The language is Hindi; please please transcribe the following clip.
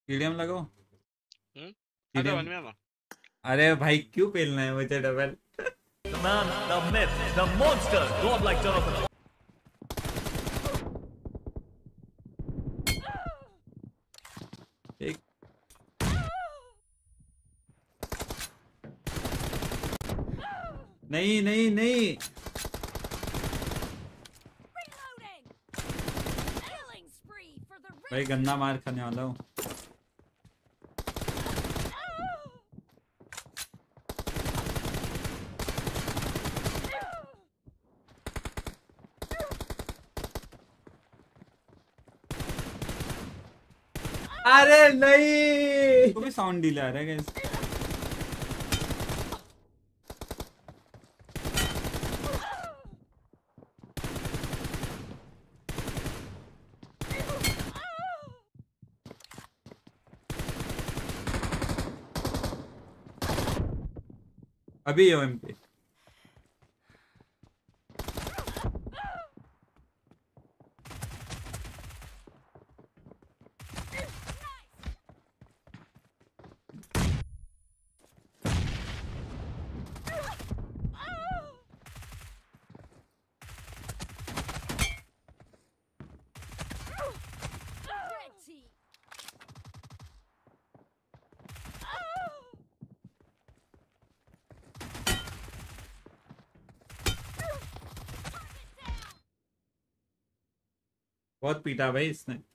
ईडीएम लगाओ। आजा वन में आना। अरे भाई क्यों पेलना है मुझे double? The man, the myth, the monster, godlike Jonathan. एक नहीं नहीं नहीं भाई गंदा मार खाने वाला हूँ। अरे नहीं तो भी साउंड डीले आ रहा है गाइस। अभी यो एमपी बहुत पीटा भाई इसने।